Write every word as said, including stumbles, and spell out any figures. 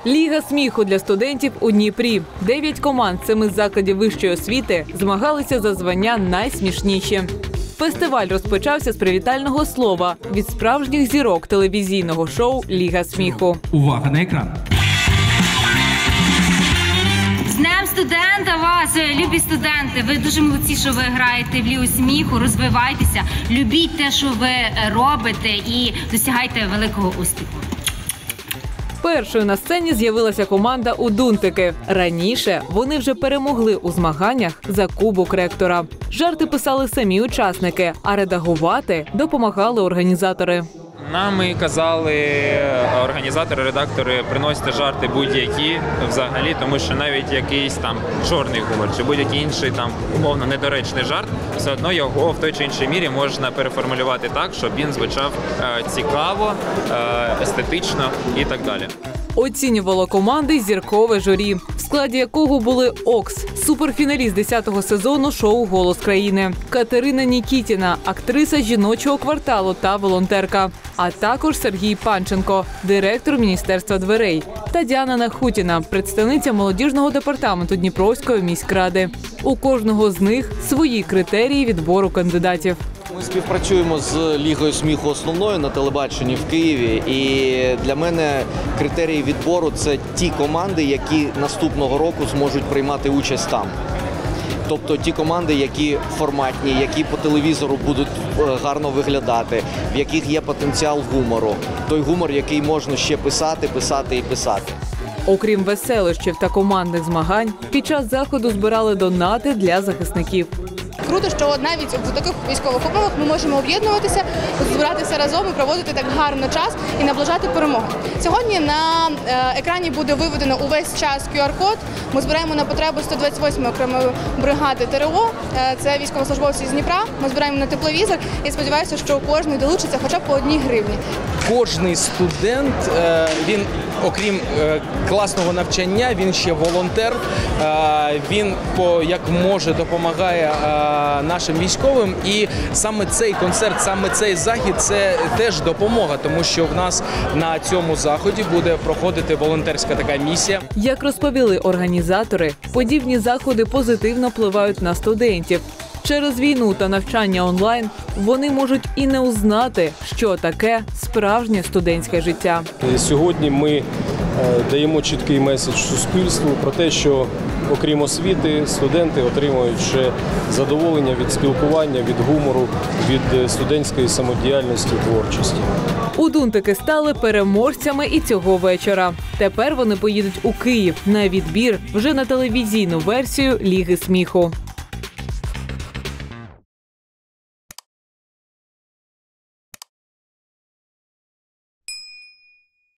Ліга сміху для студентів у Дніпрі. Дев'ять команд семи закладів вищої освіти змагалися за звання найсмішніші. Фестиваль розпочався з привітального слова від справжніх зірок телевізійного шоу «Ліга сміху». Увага на екран! З Днем студента вас, любі студенти! Ви дуже молодці, що ви граєте в Лігу сміху, розвивайтеся, любіть те, що ви робите, і досягайте великого успіху. Першою на сцені з'явилася команда «Удунтики». Раніше вони вже перемогли у змаганнях за кубок ректора. Жарти писали самі учасники, а редагувати допомагали організатори. Нам і казали організатори, редактори, приносити жарти будь-які взагалі, тому що навіть якийсь там чорний гумор чи будь-який інший там умовно недоречний жарт, все одно його в той чи іншій мірі можна переформулювати так, щоб він звучав цікаво, естетично і так далі. Оцінювало команди зіркове журі, в складі якого були Окс, суперфіналіст десятого сезону шоу «Голос країни», Катерина Нікітіна, актриса «Жіночого кварталу» та волонтерка, а також Сергій Панченко, директор Міністерства дверей, та Діана Нахутіна, представниця молодіжного департаменту Дніпровської міськради. У кожного з них свої критерії відбору кандидатів. Ми співпрацюємо з Лігою сміху основною на телебаченні в Києві, і для мене критерії відбору – це ті команди, які наступного року зможуть приймати участь там. Тобто ті команди, які форматні, які по телевізору будуть гарно виглядати, в яких є потенціал гумору. Той гумор, який можна ще писати, писати і писати. Окрім веселощів та командних змагань, під час заходу збирали донати для захисників. Круто, що навіть в таких військових умовах ми можемо об'єднуватися, збиратися разом і проводити так гарно час і наближати перемогу. Сьогодні на екрані буде виведено увесь час ку ар код. Ми збираємо на потребу сто двадцять восьмої окремої бригади те ер о. Це військовослужбовці з Дніпра. Ми збираємо на тепловізор і сподіваюся, що кожен долучиться хоча б по одній гривні. Кожний студент, він, окрім класного навчання, він ще волонтер. Він, як може, допомагає нашим військовим. І саме цей концерт, саме цей захід – це теж допомога, тому що в нас на цьому заході буде проходити волонтерська така місія. Як розповіли організатори, подібні заходи позитивно впливають на студентів. Через війну та навчання онлайн вони можуть і не узнати, що таке справжнє студентське життя. Сьогодні ми даємо чіткий меседж суспільству про те, що окрім освіти, студенти отримують ще задоволення від спілкування, від гумору, від студентської самодіяльності, творчості. Удунтики стали переможцями і цього вечора. Тепер вони поїдуть у Київ на відбір вже на телевізійну версію «Ліги сміху».